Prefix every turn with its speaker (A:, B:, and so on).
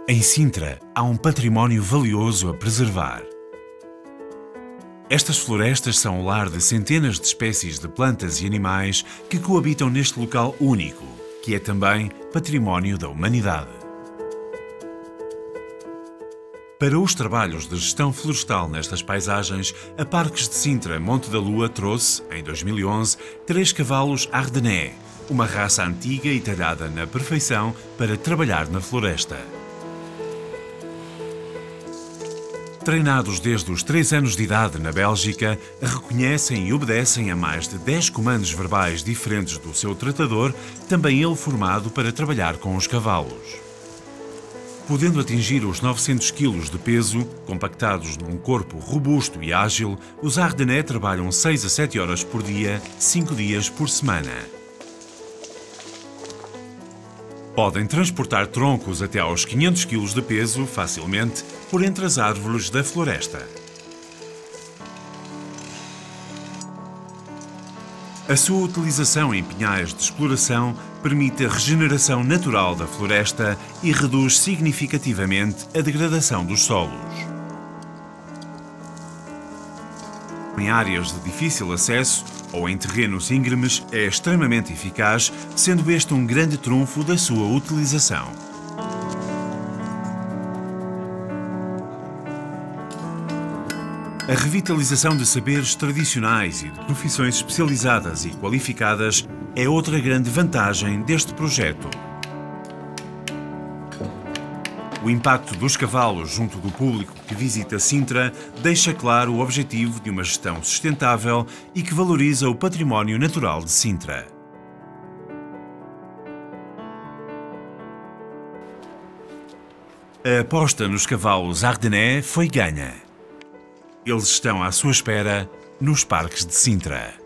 A: Em Sintra, há um património valioso a preservar. Estas florestas são o lar de centenas de espécies de plantas e animais que coabitam neste local único, que é também património da humanidade. Para os trabalhos de gestão florestal nestas paisagens, a Parques de Sintra Monte da Lua trouxe, em 2011, 3 cavalos Ardennais, uma raça antiga e talhada na perfeição para trabalhar na floresta. Treinados desde os 3 anos de idade na Bélgica, reconhecem e obedecem a mais de 10 comandos verbais diferentes do seu tratador, também ele formado para trabalhar com os cavalos. Podendo atingir os 900 kg de peso, compactados num corpo robusto e ágil, os Ardennais trabalham 6 a 7 horas por dia, 5 dias por semana. Podem transportar troncos até aos 500 kg de peso facilmente por entre as árvores da floresta. A sua utilização em pinhais de exploração permite a regeneração natural da floresta e reduz significativamente a degradação dos solos. Em áreas de difícil acesso ou em terrenos íngremes é extremamente eficaz, sendo este um grande trunfo da sua utilização. A revitalização de saberes tradicionais e de profissões especializadas e qualificadas é outra grande vantagem deste projeto. O impacto dos cavalos junto do público que visita Sintra deixa claro o objetivo de uma gestão sustentável e que valoriza o património natural de Sintra. A aposta nos cavalos Ardennais foi ganha. Eles estão à sua espera nos Parques de Sintra.